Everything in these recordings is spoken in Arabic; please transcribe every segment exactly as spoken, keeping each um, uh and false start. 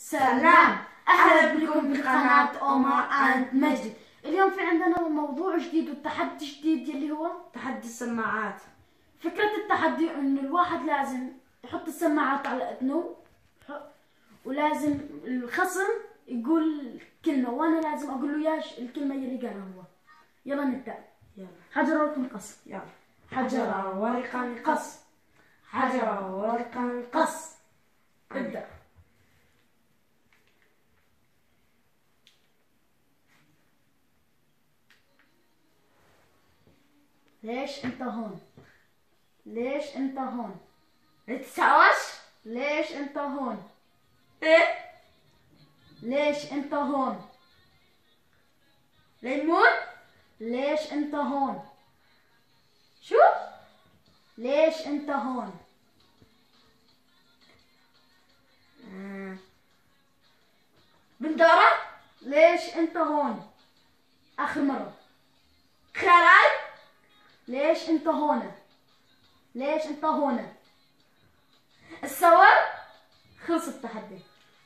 سلام، أهلا بكم بقناة عمر أند مجد. اليوم في عندنا موضوع جديد وتحدي جديد يلي هو تحدي السماعات. فكرة التحدي إنه الواحد لازم يحط السماعات على أذنه ولازم الخصم يقول كلمة وأنا لازم أقول له ياش الكلمة يلي قالها هو. يلا نبدأ. يلا. حجر ورقة قص. يلا. حجر ورقة قص. حجر ورقة قص. ابدأ. ليش انت هون؟ ليش انت هون؟ تتساوش؟ ليش انت هون؟ ايه؟ ليش انت هون؟ ليمون؟ ليش انت هون؟ شو؟ ليش انت هون؟ آه. بندورة؟ ليش انت هون؟ اخر مرة. خيال؟ ليش انت هون؟ ليش انت هون؟ الصور؟ خلص التحدي.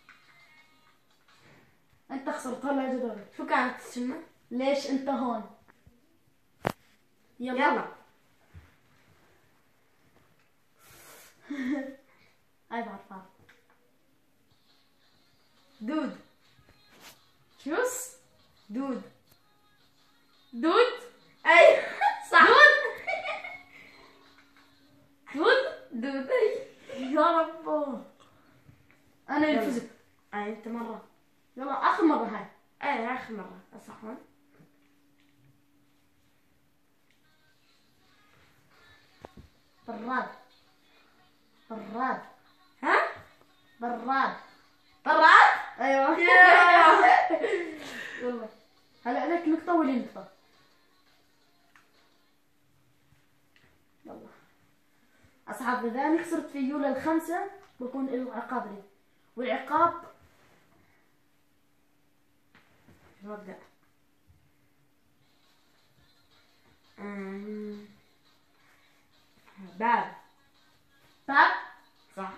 انت خسرت. هلا اجي دورك. شو كانت تسمى؟ ليش انت هون؟ يلا يلا. هاي بعرفها. دود. شوس؟ دود. دود؟ اي صح. دود. دود؟ دود اي. يا رب. انا اللي فزت. اي انت مرة. يلا اخر مرة هاي. اي اخر مرة صح هون. براد. براد. ها؟ براد. براد؟ ايوه. ياه. يلا هلا عليك نقطة ولي نقطة. يلا أصحاب إذا أنا خسرت في يولا الخمسة بكون له عقاب لي، والعقاب نبدأ. أمم. باب. باب. صح.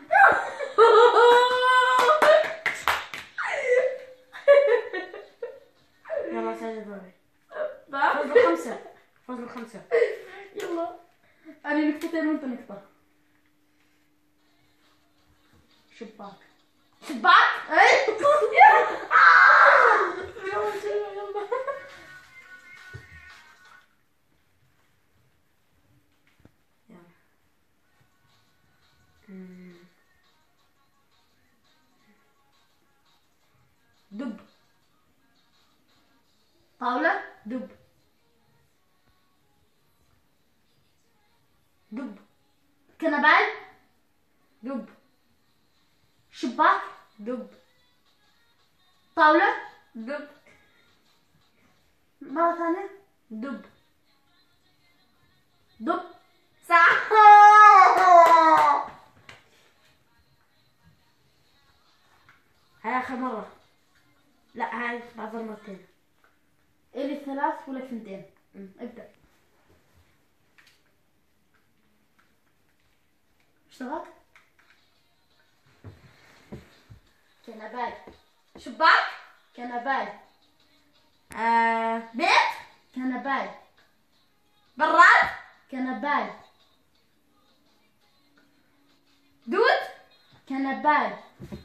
يلا سجل دوري. باب. فوز بالخمسة. فوز بالخمسة. يلا أنا نقطتين وأنت نقطة. شباك. شباك؟ أي. يلا يلا. يلا. أمم. دب. طاولة. دب. دب. كنبال. دب. شباك. دب. طاولة. دب. مرة ثانية. دب. دب. صح. هاي آخر مرة. لا هاي بعد مرتين. إلي ثلاث ولك ثنتين. أمم. ابدأ. اشتغلت. كنبال. شباك. كنبال. آه. بيت. كنبال. براد. كنبال. دود. كنبال.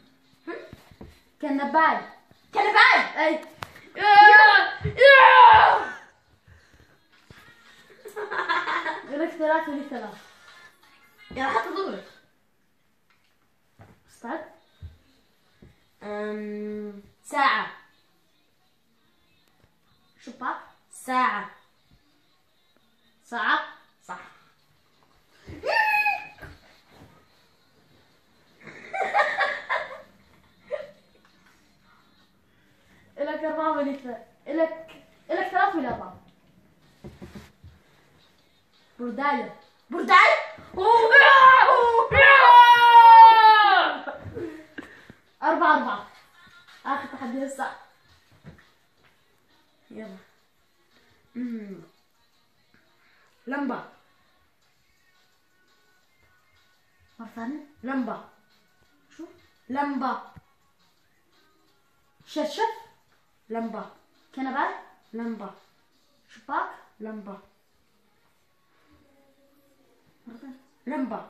كنبال. كنبال. اي. لك ثلاث ولي ثلاث. يلا حط دورك. استعد. أم... ساعة. شباك. ساعة. ساعة. صح. إلك أربعة ولي ثلاث. إلك إلك ثلاث ولي أربعة. برداية. برداي. أربعة أربعة. آخر تحدي هسه. يلا. أمم. لمبة. مرة ثانية. لمبة. شو؟ لمبة. شرشف. لمبة. كنبة. لمبة. شباك. لمبة. لمبة.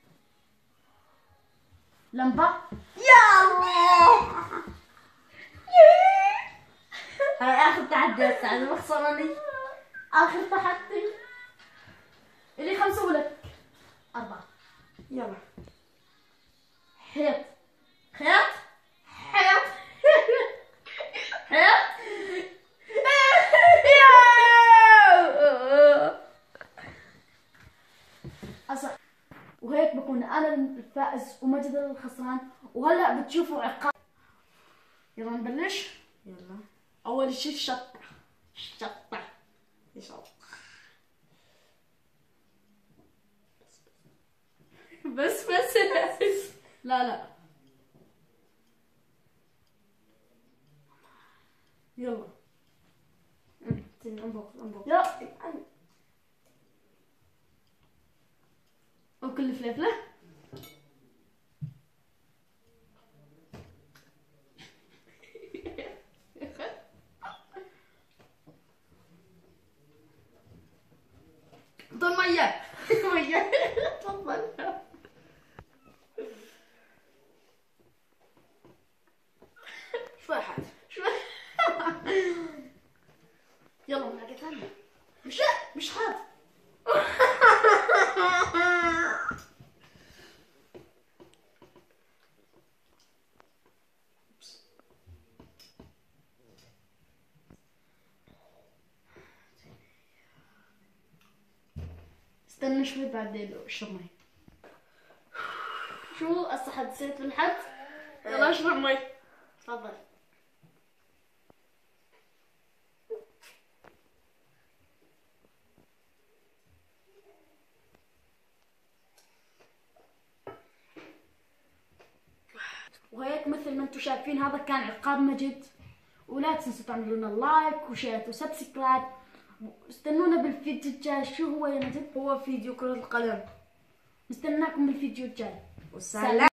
لمبة. يا الله. هاي آخر تحدي هسه أنا مخسراني. آخر تحدي. اللي خمسة ولك. أربعة. يلا. حيط. خيط. حيط. حيط. أصح. وهيك بكون أنا الفائز ومجد الخسران، وهلا بتشوفوا عقاب. يلا نبلش. يلا. أول شي الشطة. شطة. يلا. بس بس لا لا. يلا. انبخ انبخ. يلا. وكل فلفلة. دول مية. مية. تفضل. شوي حاد. شوي. يلا من حاجة ثانية. مش مش حاد. استنى شوي بعدين اشرب مي. شو هسه حدسيت بالحد؟ يلا اشرب مي. تفضل. وهيك مثل ما انتم شايفين هذا كان عقاب مجد، ولا تنسوا تعملوا لنا لايك وشير وسبسكرايب. استنونا بالفيديو الجاي. شو هو يا مجد؟ هو فيديو كرة القدم. نستناكم بالفيديو الجاي. والسلام.